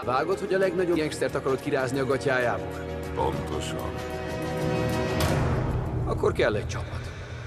Vágod, hogy a legnagyobb gangstert akarod kirázni a gatyájából? Pontosan. Akkor kell egy csapat.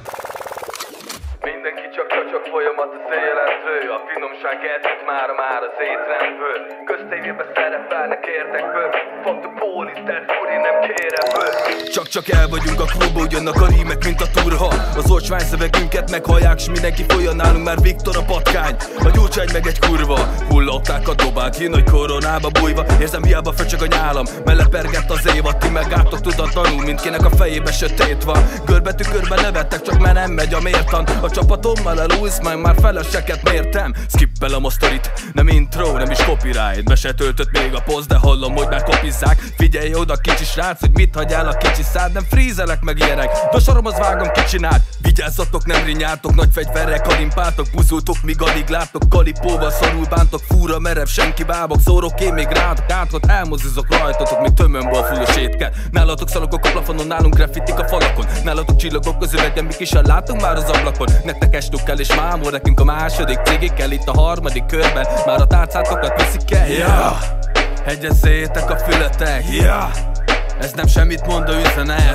Mindenki csak folyamat az éjjelentő. A finomság eltűnt már az étrendből. Köztévében szerepelnek érdekből. Fuck the police, that furi nem kéreből. Csak el vagyunk a klubból, jönnek a rímek, mint a turha. Az olcsvány szövegünket meghallják, s mindenki folyam nálunk már Viktor a patkány. A gyurcsány meg egy kurva, hullották a dobát, jön nagy koronába bújva. Érzem, hiába föcsög a nyálam, melepergett az évad. Ti meg álltok tudatlanul, mindkinek a fejébe sötét van. Görbetükörbe nevettek, csak mert nem megy a mértan. A csapatommal elújsz, majd már feleseket mértem. Skippelem a sztorit, nem intro, nem is copyright. Be se töltött még a poszt, de hallom, hogy már kopizzák. Figyelj oda, kicsi srác, hogy mit hagyjál a kicsi szád. Nem frízelek meg ilyenek, de soromhoz vágom, ki csinált. Vigyázzatok, nem rinyáltok, nagy fegyverrel kalimpáltok. Buzultok, míg alig láttok, kalipóval szarul bántok. Fúra merev, senki bábok, szórok én még rátok. Átkot elmozdizok rajtatok, mint tömömből fullos étkel. Nálatok szalagok a plafonon, nálunk graffitik a falakon. Nálatok csillagok közövegen, mi kisen látunk már az ablakon. Nektek estukkel és mámor, nekünk a második cégig itt a harmadik körben. Már a tárcátokat viszik el, yeah. Hegyezzétek a fületek, yeah. Ez nem semmit mondó üzenet,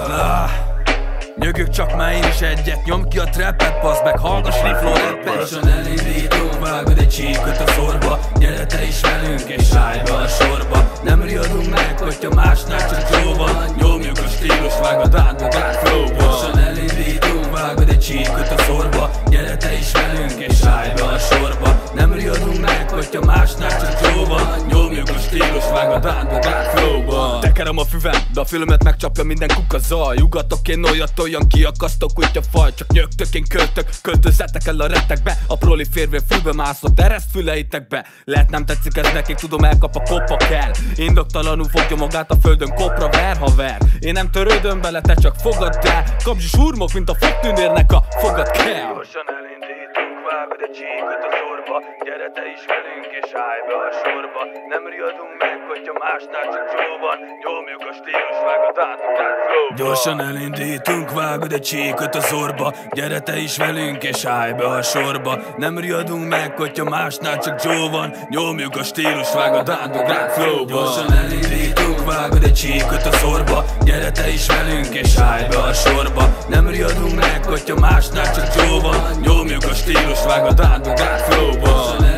nyögök csak már én is egyet. Nyom ki a trappet, bazd meg, hallgass rifló rappet. Lassan elindítunk, vágod egy csíkot a szorba. Gyere te is velünk és állj be a sorba. Nem riadunk meg, hogyha másnál csak Joe van. Nyomjuk a stílus, vágod át flow-ba. Lassan elindítunk, vágod egy csíkot a szorba. Gyere te is velünk és állj be a sorba. Nem riadunk meg, hogyha másnál csak Joe van. Nyomjuk a stílus, vágod át flow-ba. Tekerem a füvem, de a filmet megcsapja minden kuka zaj. Ugatok én olyat, olyan kiakasztok, kutyafaj. Csak nyögtök, én költök, költözzetek el a rettekbe. A proli férvé fülbe mászott, ereszt füleitekbe. Lehet nem tetszik ez nekik, tudom elkap a kopa kell. Indoktalanul fogja magát a földön, kopra ver, haver. Én nem törődöm bele, te csak fogadd el. Kapzsi surmok, mint a fogtűnérnek a fogad kell. Gyorsan elindítunk, vágod egy csíkot a szorba. Gyere te is velünk és állj be a sorba. Nem riadunk meg, hogyha másnál csak Joe van. Nyomjuk a stílus, vágod át flow-ba. Gyorsan elindítunk, vágod egy csíkot a szorba. Gyere te is velünk és állj be a sorba. Nem riadunk meg, hogyha másnál csak Joe van. Nyomjuk a stílus, vágod át flow-ba. Gyorsan elindítunk, vágod egy csíkot a szorba. Gyere te is velünk és állj be a sorba. Nem riadunk meg, hogyha másnál csak Joe van. Nyomjuk a stílus, vágod át flow-ba.